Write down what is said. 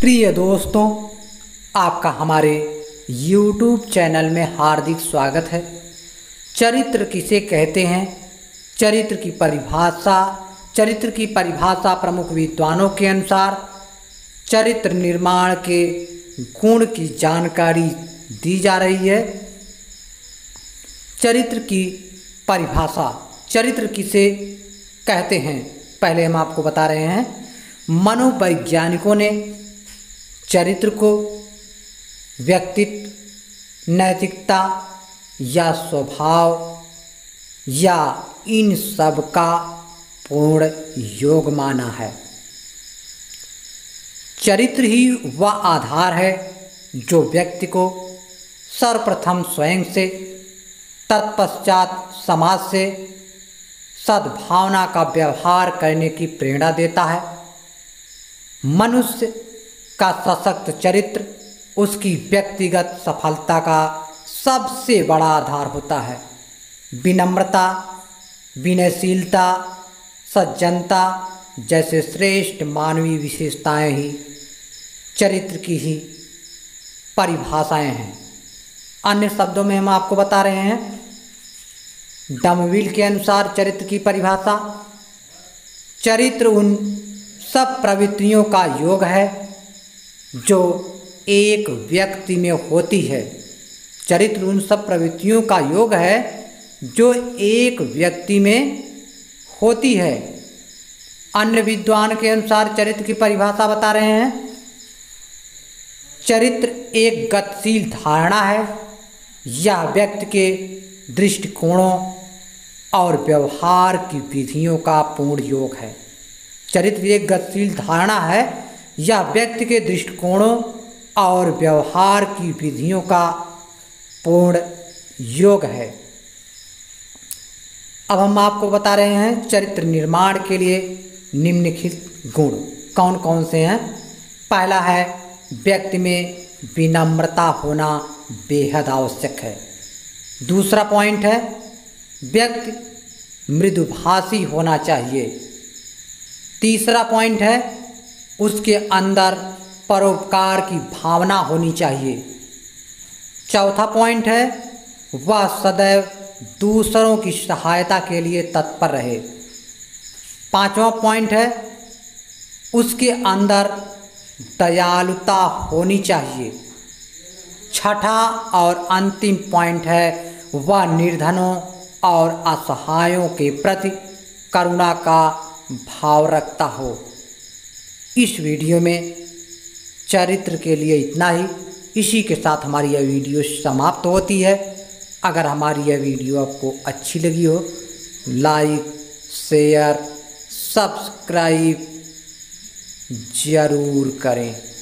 प्रिय दोस्तों, आपका हमारे YouTube चैनल में हार्दिक स्वागत है। चरित्र किसे कहते हैं? चरित्र की परिभाषा प्रमुख विद्वानों के अनुसार चरित्र निर्माण के गुण की जानकारी दी जा रही है। चरित्र की परिभाषा, चरित्र किसे कहते हैं, पहले हम आपको बता रहे हैं। मनोवैज्ञानिकों ने चरित्र को व्यक्तित्व, नैतिकता या स्वभाव या इन सब का पूर्ण योग माना है। चरित्र ही वह आधार है जो व्यक्ति को सर्वप्रथम स्वयं से, तत्पश्चात समाज से सद्भावना का व्यवहार करने की प्रेरणा देता है। मनुष्य का सशक्त चरित्र उसकी व्यक्तिगत सफलता का सबसे बड़ा आधार होता है। विनम्रता, विनयशीलता, सज्जनता जैसे श्रेष्ठ मानवीय विशेषताएं ही चरित्र की ही परिभाषाएं हैं। अन्य शब्दों में हम आपको बता रहे हैं, डमविल के अनुसार चरित्र की परिभाषा, चरित्र उन सब प्रवृत्तियों का योग है जो एक व्यक्ति में होती है। चरित्र उन सब प्रवृत्तियों का योग है जो एक व्यक्ति में होती है। अन्य विद्वान के अनुसार चरित्र की परिभाषा बता रहे हैं, चरित्र एक गतिशील धारणा है या व्यक्ति के दृष्टिकोणों और व्यवहार की विधियों का पूर्ण योग है। चरित्र एक गतिशील धारणा है या व्यक्ति के दृष्टिकोणों और व्यवहार की विधियों का पूर्ण योग है। अब हम आपको बता रहे हैं चरित्र निर्माण के लिए निम्नलिखित गुण कौन कौन से हैं। पहला है, व्यक्ति में विनम्रता होना बेहद आवश्यक है। दूसरा पॉइंट है, व्यक्ति मृदुभाषी होना चाहिए। तीसरा पॉइंट है, उसके अंदर परोपकार की भावना होनी चाहिए। चौथा पॉइंट है, वह सदैव दूसरों की सहायता के लिए तत्पर रहे। पांचवा पॉइंट है, उसके अंदर दयालुता होनी चाहिए। छठा और अंतिम पॉइंट है, वह निर्धनों और असहायों के प्रति करुणा का भाव रखता हो। इस वीडियो में चरित्र के लिए इतना ही। इसी के साथ हमारी यह वीडियो समाप्त होती है। अगर हमारी यह वीडियो आपको अच्छी लगी हो, लाइक, शेयर, सब्सक्राइब ज़रूर करें।